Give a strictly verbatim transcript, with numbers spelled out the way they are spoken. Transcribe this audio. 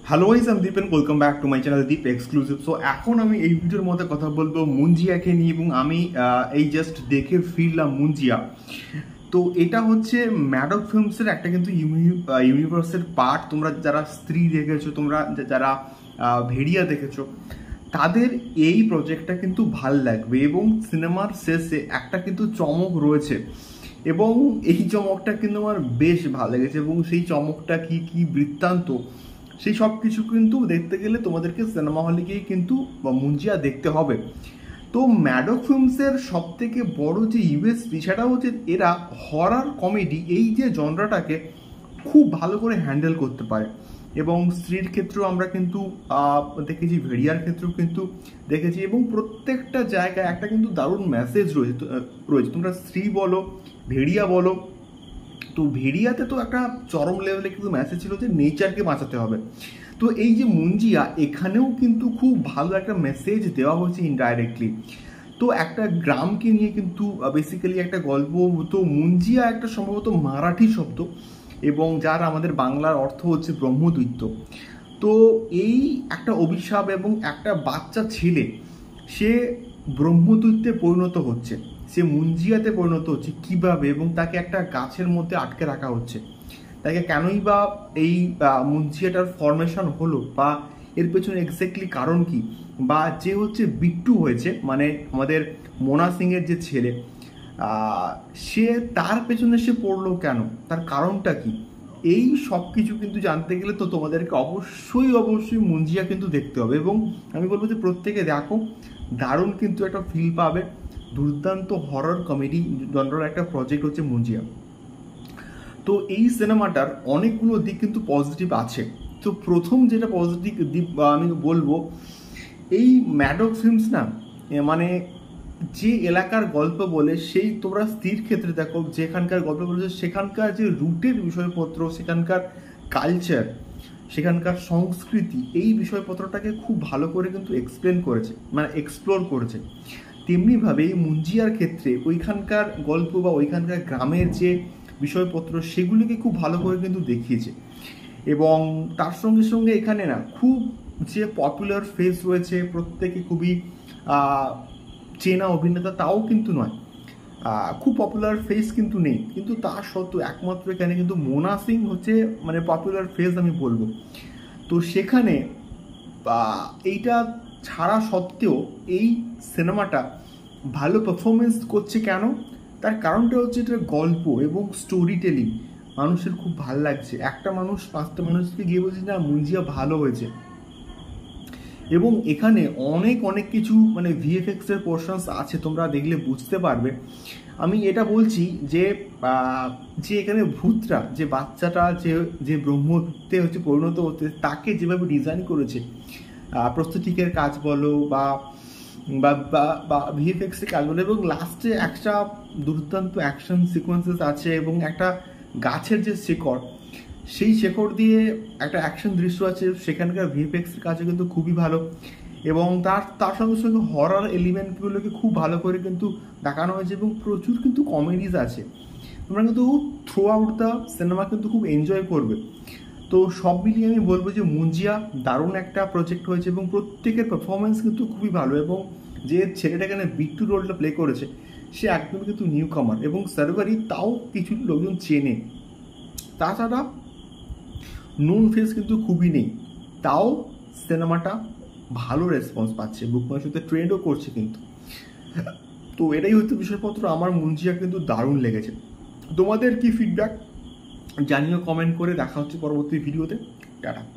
Hello guys, আমি Deep and welcome back to my channel Deep exclusive. So এখন আমি এই ভিডিওর মধ্যে কথা বলবো মুঞ্জিয়াকে নিয়ে, এবং আমি এই জাস্ট দেখে ফিরলাম মুঞ্জিয়া। তো এটা হচ্ছে ম্যাডক ফিল্মসের একটা কিন্তু ইউনিভার্সের পার্ট। তোমরা যারা স্ত্রী দেখেছো, তোমরা যারা ভেড়িয়া দেখেছো, তাদের এই প্রজেক্টটা কিন্তু ভাল লাগবে। এবং সিনেমার শেষে একটা কিন্তু চমক রয়েছে, এবং এই চমকটা কিন্তু আমার বেশ ভালো লেগেছে। এবং সেই চমকটা কি কি বৃত্তান্ত, সেই সব কিছু কিন্তু দেখতে গেলে তোমাদেরকে সিনেমা হলে গিয়ে কিন্তু মুঞ্জিয়া দেখতে হবে। তো ম্যাডক ফিল্মসের সব থেকে বড় যে ইউএসপি, সেটা হচ্ছে এরা হরর কমেডি এই যে জনরাটাকে খুব ভালো করে হ্যান্ডেল করতে পারে। এবং স্ত্রীর ক্ষেত্রেও আমরা কিন্তু দেখেছি, ভেড়িয়ার ক্ষেত্রেও কিন্তু দেখেছি, এবং প্রত্যেকটা জায়গায় একটা কিন্তু দারুণ মেসেজ রয়েছে রয়েছে তোমরা স্ত্রী বলো, ভেড়িয়া বলো। তো ভেড়িয়াতে তো একটা চরম লেভেলে কিন্তু মেসেজ ছিল যে নেচারকে বাঁচাতে হবে। তো এই যে মুঞ্জিয়া, এখানেও কিন্তু খুব ভালো একটা মেসেজ দেওয়া হয়েছে ইনডাইরেক্টলি। তো একটা গ্রামকে নিয়ে কিন্তু বেসিক্যালি একটা গল্প। তো মুঞ্জিয়া একটা সম্ভবত মারাঠি শব্দ, এবং যার আমাদের বাংলার অর্থ হচ্ছে ব্রহ্মদৈত্য। তো এই একটা অভিশাপ, এবং একটা বাচ্চা ছেলে সে ব্রহ্মদৈত্যে পরিণত হচ্ছে, সে মুঞ্জিয়াতে পরিণত হচ্ছে কিভাবে, এবং তাকে একটা গাছের মধ্যে আটকে রাখা হচ্ছে। তাকে কেনই বা এই মুঞ্জিয়াটার ফরমেশন হলো, বা এর পেছনে এক্স্যাক্টলি কারণ কি, বা যে হচ্ছে বিট্টু হয়েছে, মানে আমাদের মোনা সিং এর যে ছেলে, সে তার পেছনে সে পড়লো কেন, তার কারণটা কি, এই সব কিছু কিন্তু জানতে গেলে তো তোমাদেরকে অবশ্যই অবশ্যই মুঞ্জিয়া কিন্তু দেখতে হবে। এবং আমি বলবো যে প্রত্যেকে দেখো, দারুণ কিন্তু একটা ফিল পাবে। দুর্দান্ত হরর কমেডি জনরার একটা প্রজেক্ট হচ্ছে মুঞ্জিয়া। তো এই সিনেমাটার অনেকগুলো দিক কিন্তু পজিটিভ আছে। তো প্রথম যেটা পজিটিভ দিক আমি বলবো, এই ম্যাডক ফিল্মস না, মানে যে এলাকার গল্প বলে, সেই তোমরা স্ত্রীর ক্ষেত্রে দেখো, যেখানকার গল্প বলেছে সেখানকার যে রুটের বিষয়পত্র, সেখানকার কালচার, সেখানকার সংস্কৃতি, এই বিষয়পত্রটাকে খুব ভালো করে কিন্তু এক্সপ্লেন করেছে, মানে এক্সপ্লোর করেছে। তেমনিভাবে এই মুঞ্জিয়ার ক্ষেত্রে ওইখানকার গল্প বা ওইখানকার গ্রামের যে বিষয়পত্র, সেগুলিকে খুব ভালো করে কিন্তু দেখিয়েছে। এবং তার সঙ্গে সঙ্গে এখানে না খুব যে পপুলার ফেস রয়েছে, প্রত্যেকে খুবই চেনা অভিনেতা তাও কিন্তু নয়, খুব পপুলার ফেস কিন্তু নেই, কিন্তু তা সত্ত্বেও একমাত্র এখানে কিন্তু মোনা সিং হচ্ছে মানে পপুলার ফেস আমি বলবো। তো সেখানে এইটা ছাড়া সত্ত্বেও এই সিনেমাটা ভালো পারফরমেন্স করছে কেন, তার কারণটা হচ্ছে এটা গল্প এবং স্টোরি টেলিং মানুষের খুব ভালো লাগছে। একটা মানুষ পাঁচটা মানুষকে গিয়ে বলছে না মুঞ্জিয়া ভালো হয়েছে। এবং এখানে অনেক অনেক কিছু মানে ভিএফএক্স এর পোর্শনস আছে, তোমরা দেখলে বুঝতে পারবে। আমি এটা বলছি যে যে এখানে ভূতরা, যে বাচ্চাটা যে যে ব্রহ্মতে হচ্ছে পরিণত হতে, তাকে যেভাবে ডিজাইন করেছে, প্রস্থেটিকের কাজ বলো বা বা ভিএফএক্স এর কাজ বলো, এবং লাস্টে একটা দুর্দান্ত অ্যাকশন সিকোয়েন্সেস আছে, এবং একটা গাছের যে শেকড়, সেই শেকড় দিয়ে একটা অ্যাকশন দৃশ্য আছে, সেখানকার ভিএফএক্স এর কাজও কিন্তু খুবই ভালো। এবং তার তার সঙ্গে সঙ্গে হরর এলিমেন্টগুলোকে খুব ভালো করে কিন্তু দেখানো হয়েছে, এবং প্রচুর কিন্তু কমেডিজ আছে। তোমরা কিন্তু থ্রু আউট দ্য সিনেমা কিন্তু খুব এনজয় করবে। তো সব মিলিয়ে আমি বলবো যে মুঞ্জিয়া দারুণ একটা প্রজেক্ট হয়েছে, এবং প্রত্যেকের পারফরমেন্স কিন্তু খুবই ভালো। এবং যে ছেলেটা এখানে বিট্টু রোলটা প্লে করেছে, সে একদম কিন্তু নিউ কামার, এবং সার্ভারি তাও কিছু লোকজন চেনে। তাছাড়া নুন ফেস কিন্তু খুবই নেই, তাও সিনেমাটা ভালো রেসপন্স পাচ্ছে, বুক মাই শোতে ট্রেন্ডও করছে কিন্তু। তো এটাই হচ্ছে বিষয়পত্র। আমার মুঞ্জিয়া কিন্তু দারুণ লেগেছে। তোমাদের কি ফিডব্যাক জানিও কমেন্ট করে। দেখা হচ্ছে পরবর্তী ভিডিওতে। টাটা।